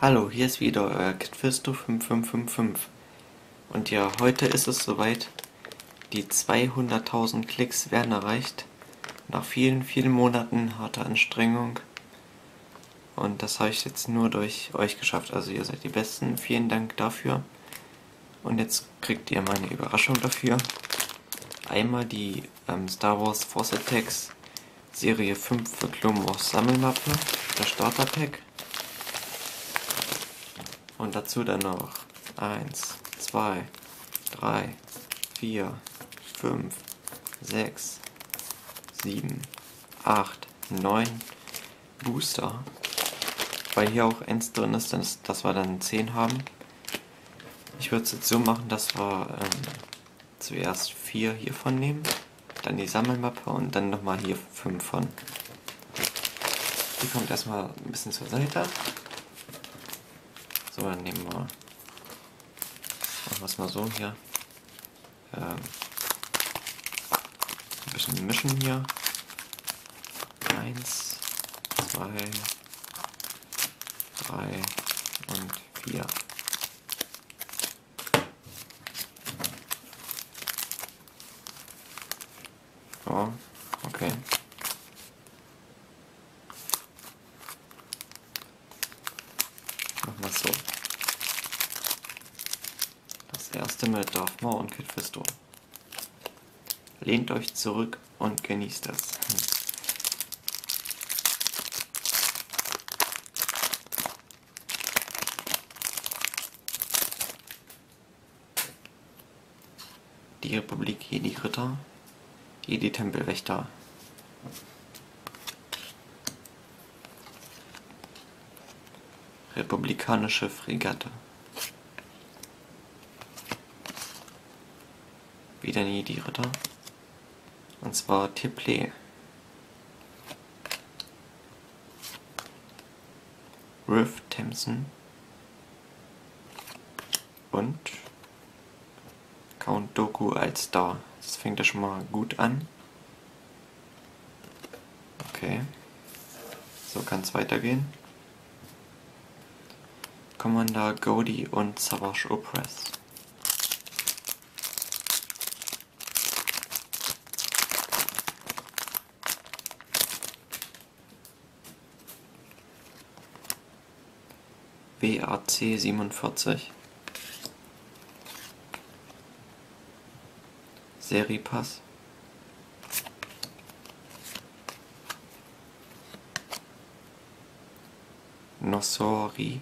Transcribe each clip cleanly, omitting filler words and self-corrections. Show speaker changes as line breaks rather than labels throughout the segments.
Hallo, hier ist wieder euer Kidfisto5555 und ja, heute ist es soweit, die 200.000 Klicks werden erreicht, nach vielen, vielen Monaten harter Anstrengung und das habe ich jetzt nur durch euch geschafft, also ihr seid die Besten, vielen Dank dafür und jetzt kriegt ihr meine Überraschung dafür. Einmal die Star Wars Force Attacks Serie 5 für Clone Wars Sammelmappe, das Starter Pack. Und dazu dann noch 1, 2, 3, 4, 5, 6, 7, 8, 9 Booster. Weil hier auch 1 drin ist, dass wir dann 10 haben. Ich würde es jetzt so machen, dass wir zuerst 4 hiervon nehmen, dann die Sammelmappe und dann nochmal hier 5 von. Die kommt erstmal ein bisschen zur Seite. So, dann nehmen wir, machen wir es mal so hier, ein bisschen mischen hier, 1, 2, 3 und 4. Oh, okay. Machen wir es so. Das erste mit Darth Maul und Kit Fisto. Lehnt euch zurück und genießt es. Die Republik Jedi Ritter, Jedi Tempelwächter. Republikanische Fregatte. Wieder ein Jedi-Ritter. Und zwar Tipley. Riff Thompson. Und Count Dooku als Star. Das fängt ja schon mal gut an. Okay. So kann es weitergehen. Commander Cody und Savage Opress. WAC 47. Seripass. Nosori.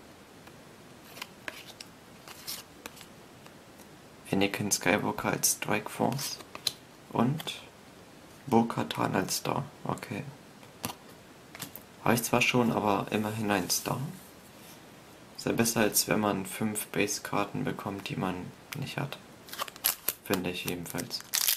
Anakin Skywalker als Strike Force. Und Bo-Katan als Star. Okay. Habe ich zwar schon, aber immerhin ein Star. Ist ja besser, als wenn man 5 Base-Karten bekommt, die man nicht hat. Finde ich jedenfalls.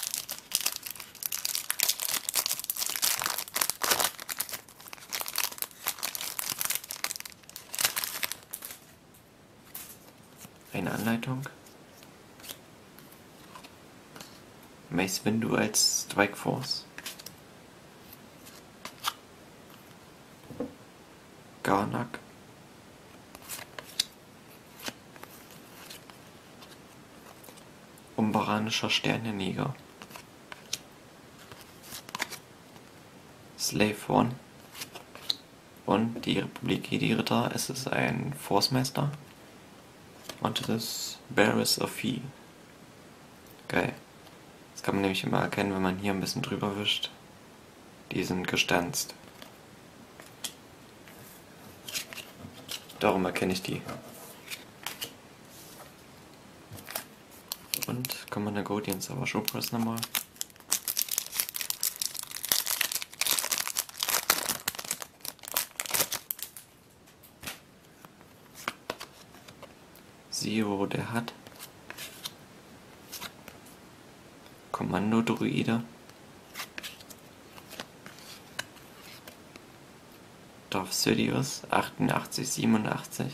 Eine Anleitung. Mace Windu als Strike Force. Garnak. Umbaranischer Sternenjäger. Slave One. Und die Republik Jedi Ritter. Es ist ein Force Master. Und es ist Barriss of Fee. Geil. Das kann man nämlich immer erkennen, wenn man hier ein bisschen drüber wischt. Die sind gestanzt. Darum erkenne ich die. Und Commander Cody und Savage Opress nochmal. Zero, der hat Kommando-Druide. Darth Sidious 8887.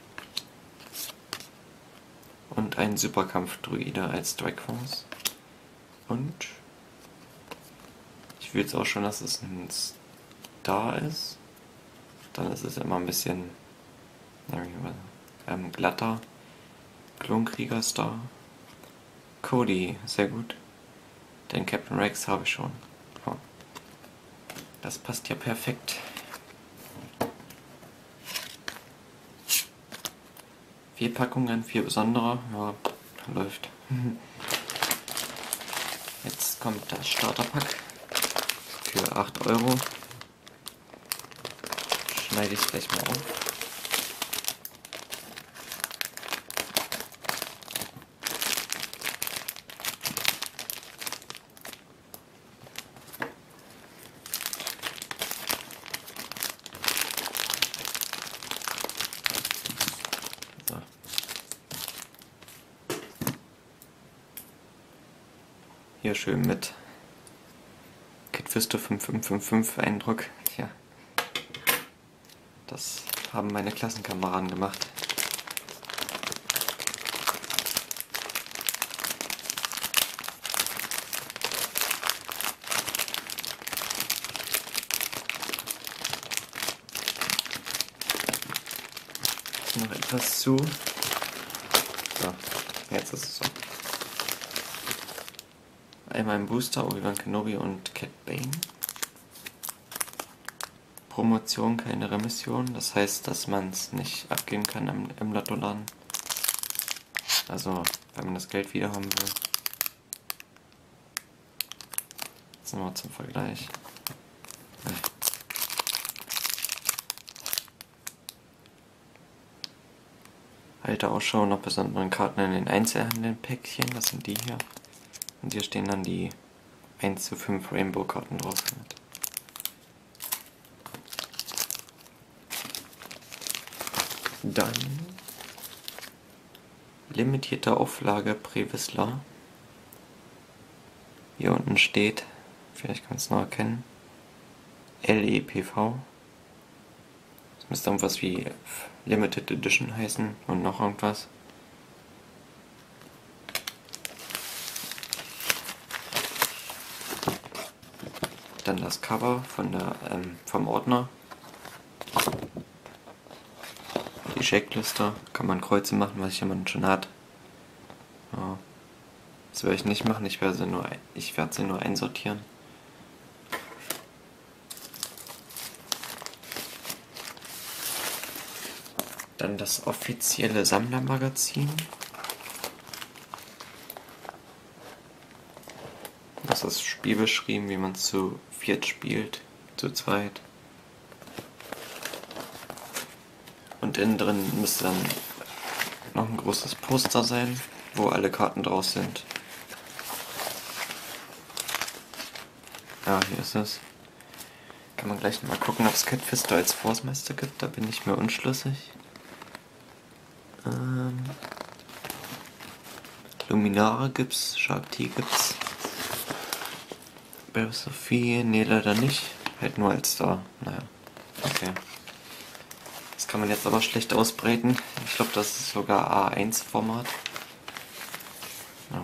Und ein Superkampf-Druide als Strike Force. Und ich will jetzt auch schon, dass es ein Star ist. Dann ist es immer ein bisschen Glatter, Klonkrieger Star, Cody, sehr gut. Den Captain Rex habe ich schon. Oh. Das passt ja perfekt. 4 Packungen, 4 besondere, ja, läuft. Jetzt kommt das Starterpack für 8 €. Schneide ich es gleich mal auf. So. Hier schön mit Kit Fisto 5555 Eindruck. Ja. Das haben meine Klassenkameraden gemacht. Noch etwas zu. So, jetzt ist es so. Einmal im Booster Obi-Wan Kenobi und Cat Bane. Promotion, keine Remission. Das heißt, dass man es nicht abgeben kann im Lottoladen. Also, wenn man das Geld wieder haben will. Jetzt nochmal zum Vergleich. Halte Ausschau nach besonderen Karten in den Einzelhandeln-Päckchen. Das sind die hier. Und hier stehen dann die 1:5 Rainbow-Karten drauf. Dann limitierte Auflage Previssler. Hier unten steht, vielleicht kann man es noch erkennen, LEPV. Das müsste irgendwas wie Limited Edition heißen und noch irgendwas. Dann das Cover von vom Ordner. Die Checkliste. Kann man Kreuze machen, was jemand schon hat. Ja. Das werde ich nicht machen, ich werde sie nur einsortieren. Dann das offizielle Sammlermagazin. Das ist spielbeschrieben, wie man zu 4 spielt, zu 2. Und innen drin müsste dann noch ein großes Poster sein, wo alle Karten draus sind. Ja, hier ist es. Kann man gleich mal gucken, ob es Kit Fisto als Force-Meister gibt, da bin ich mir unschlüssig. Luminare gibt's, Shark T gibt's. Barry Sophie, nee, leider nicht. Halt nur als Star. Naja, okay. Das kann man jetzt aber schlecht ausbreiten. Ich glaube, das ist sogar A1-Format. Ja.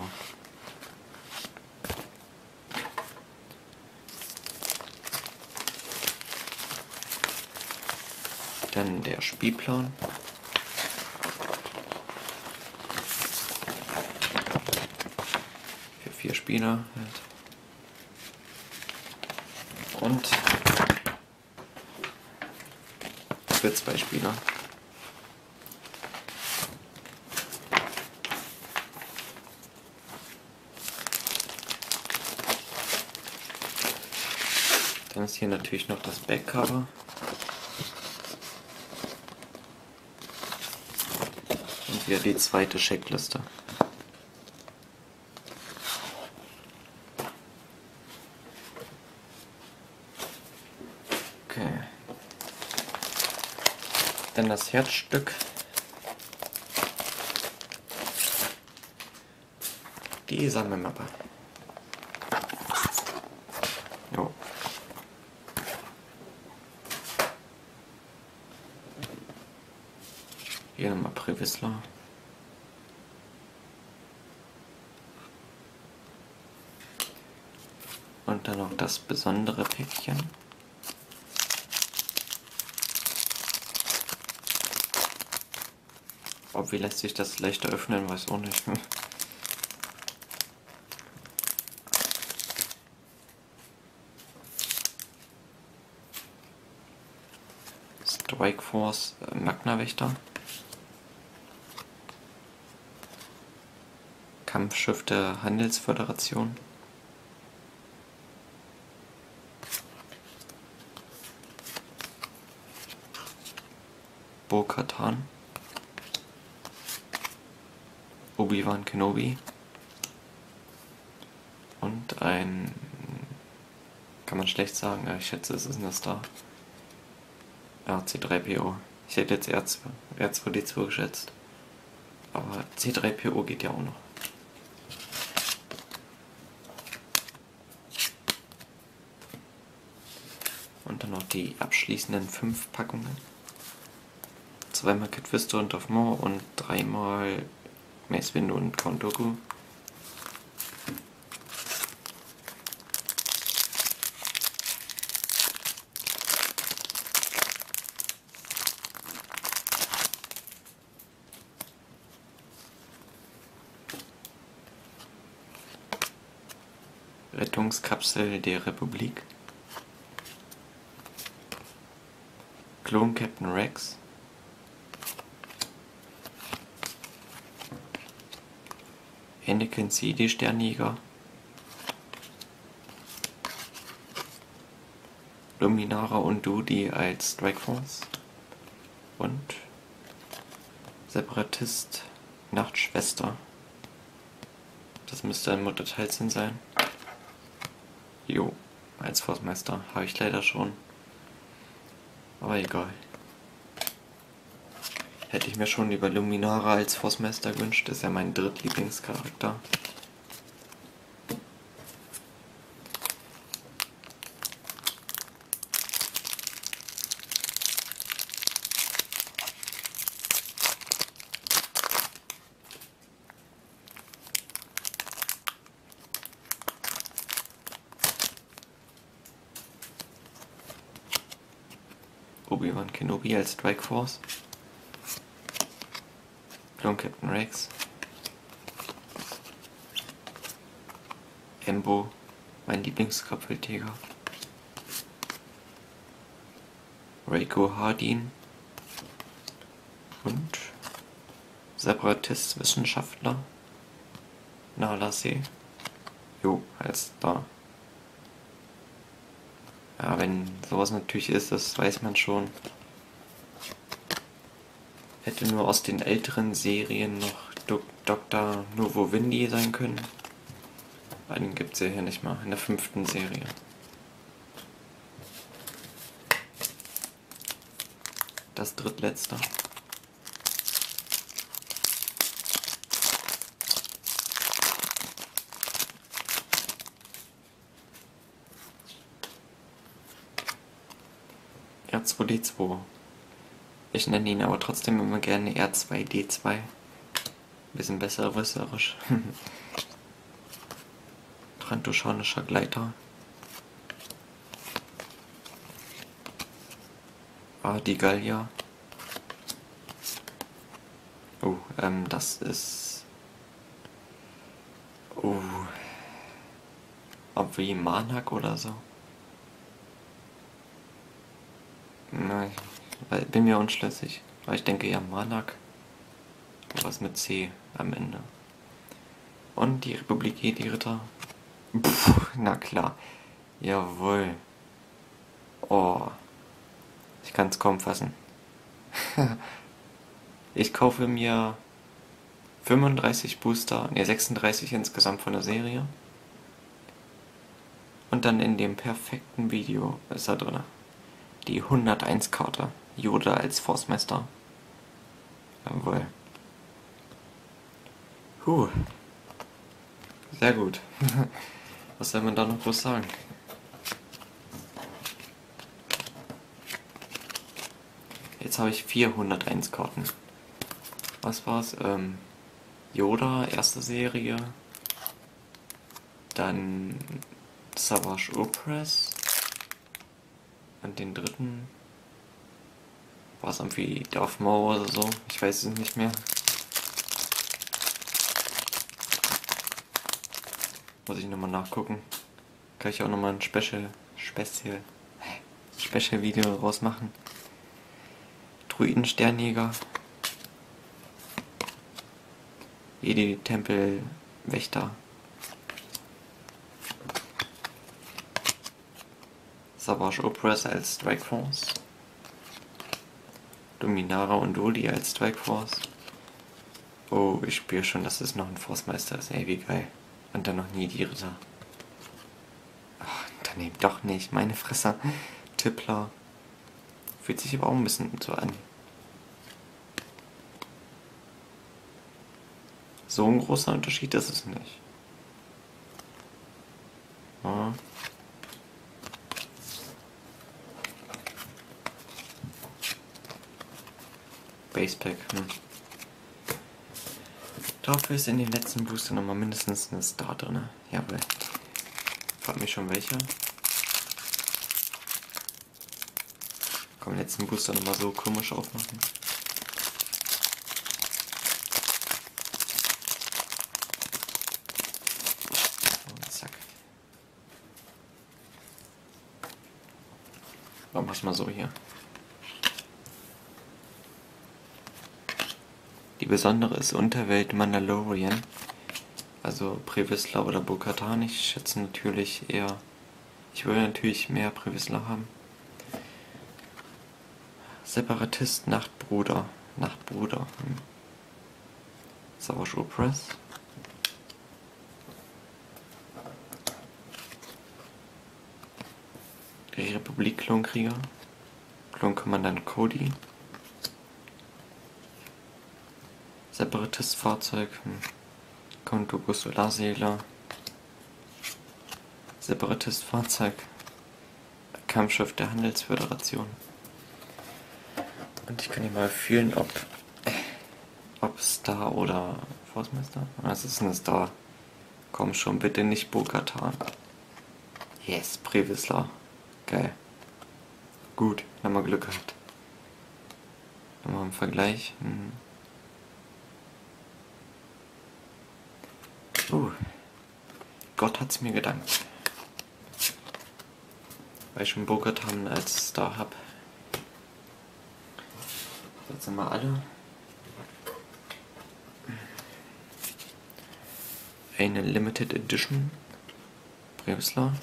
Dann der Spielplan. Für 4 Spieler halt. Und für 2 Spieler. Dann ist hier natürlich noch das Backcover. Und hier die zweite Checkliste. Okay. Dann das Herzstück. Die Sammelmappe. Jo. Hier nochmal Previssler. Und dann noch das besondere Päckchen. Ob wie lässt sich das leichter öffnen, weiß auch nicht. Strike Force Magna-Wächter. Kampfschiff der Handelsföderation. Bo-Katan. Obi-Wan Kenobi. Und ein... Kann man schlecht sagen, ich schätze, es ist ein Star. C3PO. Ich hätte jetzt R2D2 geschätzt. Aber C3PO geht ja auch noch. Und dann noch die abschließenden 5 Packungen. 2-mal Kit Fisto und Darth Maul und 3-mal Mace Windu und Count Dooku. Rettungskapsel der Republik. Klon Captain Rex. Anakin CD Sternjäger. Luminara und Dudi als Strike Force. Und Separatist Nachtschwester. Das müsste ein Mutterteilchen sein. Jo, als Forstmeister habe ich leider schon. Aber egal. Hätte ich mir schon lieber Luminara als Forstmeister gewünscht, ist ja mein drittlieblingscharakter. Obi-Wan Kenobi als Strike Force. Klon Captain Rex. Embo, mein Lieblingskrapfeltiger. Reiko Hardin. Und Separatist-Wissenschaftler. Nala Se. Jo, als da. Ja, wenn sowas natürlich ist, das weiß man schon. Hätte nur aus den älteren Serien noch Dr. Novo Windy sein können. Aber den gibt es ja hier nicht mal in der 5. Serie. Das drittletzte. R2D2. Ich nenne ihn aber trotzdem immer gerne R2D2. Bisschen besserwisserisch. Trantoschenischer Gleiter. Die Gallia. Oh, das ist... Oh... Ob wie Manak oder so. Nein, bin mir unschlüssig. Aber ich denke ja Manak. Was mit C am Ende. Und die Republik Jedi-Ritter. Na klar. Jawohl. Oh. Ich kann es kaum fassen. Ich kaufe mir 35 Booster, ne 36 insgesamt von der Serie. Und dann in dem perfekten Video ist da drin. Die 101-Karte. Yoda als Forstmeister. Jawohl. Sehr gut. Was soll man da noch groß sagen? Jetzt habe ich 401 Karten. Was war's? Yoda, erste Serie. Dann Savage Opress. Und den dritten war es irgendwie Darth Maul oder so. Ich weiß es nicht mehr. Muss ich nochmal nachgucken. Kann ich auch nochmal ein Special-Video rausmachen. Druiden-Sternjäger. Jedi-Tempelwächter. Savage Opress als Strike Force. Dominara und Doli als Strike Force. Oh, ich spüre schon, dass es noch ein Force-Meister ist. Ey, wie geil. Und dann noch nie die Ritter. Ach, dann eben doch nicht. Meine Fresse. Tippler. Fühlt sich aber auch ein bisschen so an. So ein großer Unterschied ist es nicht. Ja. Basepack. Dafür ist in den letzten Booster nochmal mindestens eine Star drin. Jawohl. Frag mich schon welcher. Komm, letzten Booster nochmal so komisch aufmachen. Und zack. Machen wir es mal so hier. Die besondere ist Unterwelt Mandalorian. Also Previsla oder Bo-Katan. Ich schätze natürlich eher. Ich würde natürlich mehr Previsla haben. Separatist Nachtbruder. Savage Opress. Die Republik Klonkrieger. Klonkommandant Cody. Separatist-Fahrzeug. Kontogo Solarseeler. Separatist-Fahrzeug. Kampfschiff der Handelsföderation. Und ich kann hier mal fühlen, ob Star oder Forstmeister. Es ist eine Star. Komm schon, bitte nicht Bo-Katan. Yes, Previsla. Geil. Gut, haben wir Glück gehabt. Nochmal im Vergleich. Gott hat's mir gedankt. Weil ich schon Bo-Katan als Star hab. Jetzt sind wir alle. Eine Limited Edition Previsla.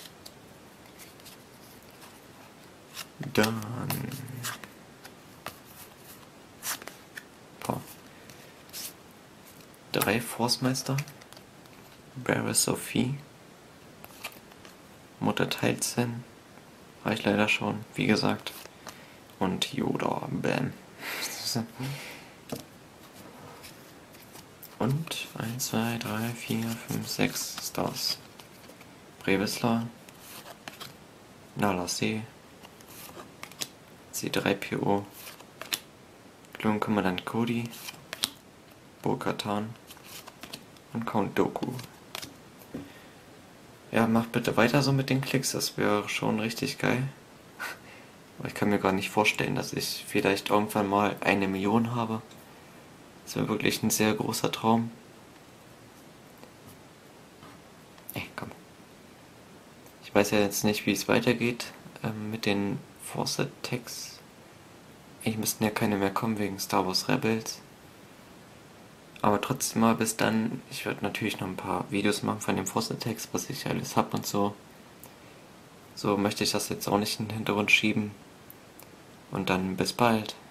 Dann 3 Force-Meister. Barra Sophie. Mutter Teilzen. War ich leider schon, wie gesagt. Und Yoda. Bam. Und 1, 2, 3, 4, 5, 6 Stars. Previsla. Nala C. C3PO. Klonkommandant Cody. Bo-Katan. Und Count Dooku. Ja, macht bitte weiter so mit den Klicks, das wäre schon richtig geil. Aber ich kann mir gar nicht vorstellen, dass ich vielleicht irgendwann mal 1 Million habe. Das wäre wirklich ein sehr großer Traum. Ey, komm. Ich weiß ja jetzt nicht, wie es weitergeht mit den Force Attacks. Eigentlich müssten ja keine mehr kommen wegen Star Wars Rebels. Aber trotzdem mal bis dann. Ich werde natürlich noch ein paar Videos machen von den Force Attacks, was ich alles hab und so. So möchte ich das jetzt auch nicht in den Hintergrund schieben. Und dann bis bald.